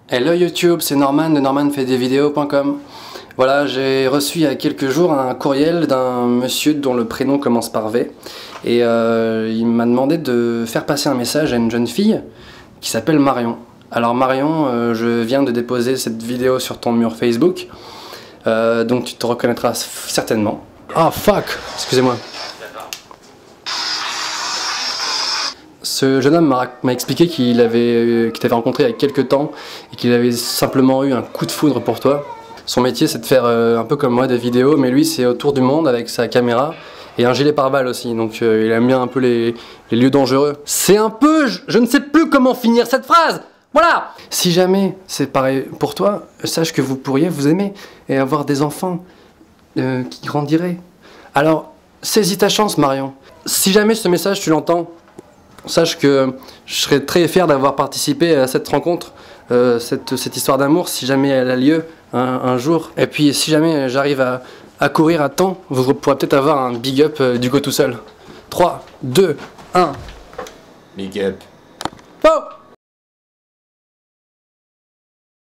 Hello YouTube, c'est Norman de normanfaitdesvideos.com. Voilà, j'ai reçu il y a quelques jours un courriel d'un monsieur dont le prénom commence par V. Et il m'a demandé de faire passer un message à une jeune fille qui s'appelle Marion. Alors Marion, je viens de déposer cette vidéo sur ton mur Facebook. Donc tu te reconnaîtras certainement. Ah fuck, excusez-moi. Ce jeune homme m'a expliqué qu'il t'avait rencontré il y a quelques temps et qu'il avait simplement eu un coup de foudre pour toi. Son métier c'est de faire un peu comme moi des vidéos, mais lui c'est autour du monde avec sa caméra et un gilet pare-balles aussi, donc il aime bien un peu les lieux dangereux. C'est un peu... je ne sais plus comment finir cette phrase. Voilà. Si jamais c'est pareil pour toi, sache que vous pourriez vous aimer et avoir des enfants qui grandiraient. Alors saisis ta chance Marion. Si jamais ce message tu l'entends, sache que je serais très fier d'avoir participé à cette rencontre, cette histoire d'amour, si jamais elle a lieu un jour. Et puis si jamais j'arrive à courir à temps, vous pourrez peut-être avoir un big up du go tout seul. 3, 2, 1. Big up. Oh!